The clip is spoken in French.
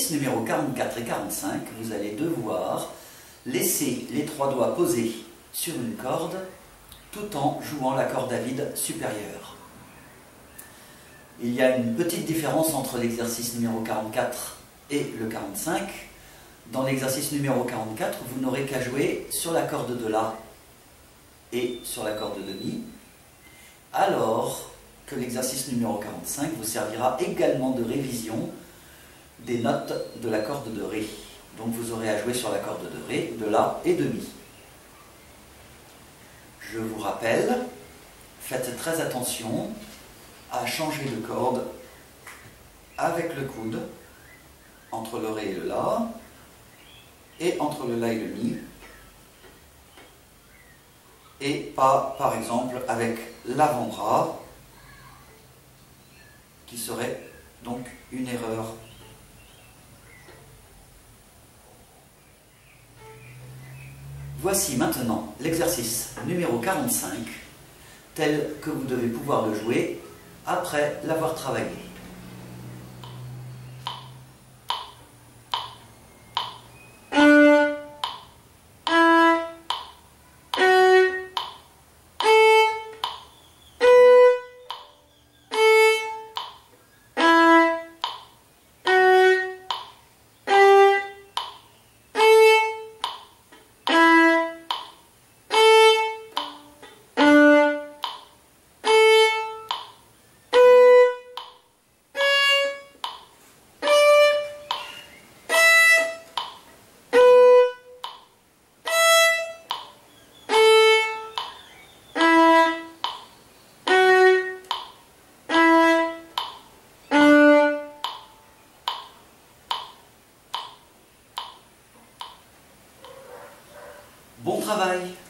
l'exercice numéro 44 et 45, vous allez devoir laisser les trois doigts posés sur une corde tout en jouant la corde à vide supérieure. Il y a une petite différence entre l'exercice numéro 44 et le 45. Dans l'exercice numéro 44, vous n'aurez qu'à jouer sur la corde de La et sur la corde de Mi, alors que l'exercice numéro 45 vous servira également de révision des notes de la corde de Ré. Donc vous aurez à jouer sur la corde de Ré, de La et de Mi. Je vous rappelle, faites très attention à changer de corde avec le coude entre le Ré et le La, et entre le La et le Mi, et pas, par exemple, avec l'avant-bras, qui serait donc une erreur. Voici maintenant l'exercice numéro 45, tel que vous devez pouvoir le jouer après l'avoir travaillé. Bon travail!